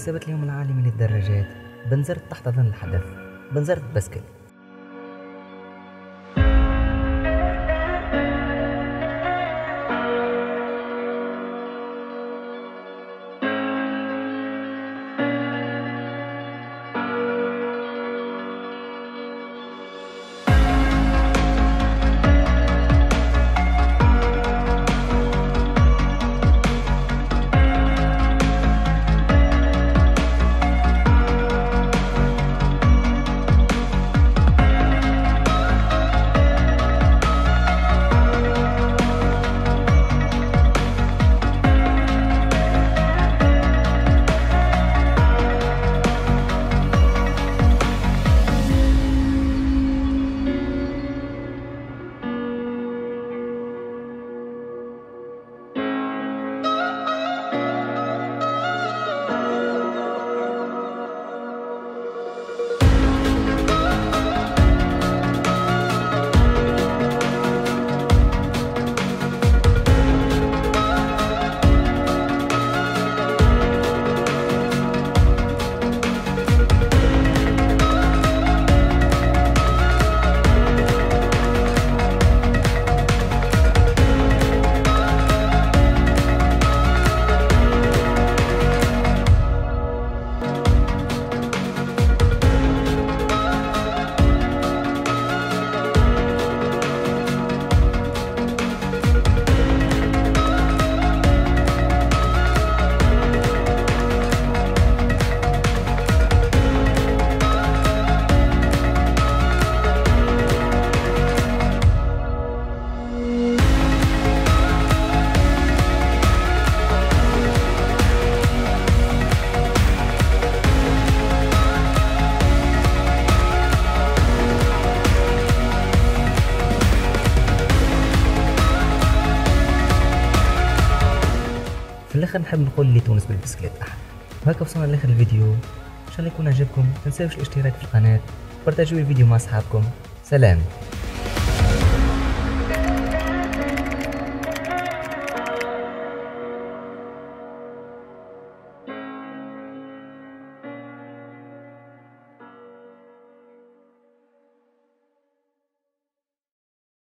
الثبت اليوم العالمي للدراجات بنزرت تحت ظل الحدث بنزرت بسكل. في الاخر نحب نقول اللي تونس بالبسكليت احلى. وهكا وصلنا لاخر الفيديو، ان شاء الله يكون عجبكم. متنساوش الاشتراك في القناه، بارتاجيو الفيديو مع اصحابكم. سلام.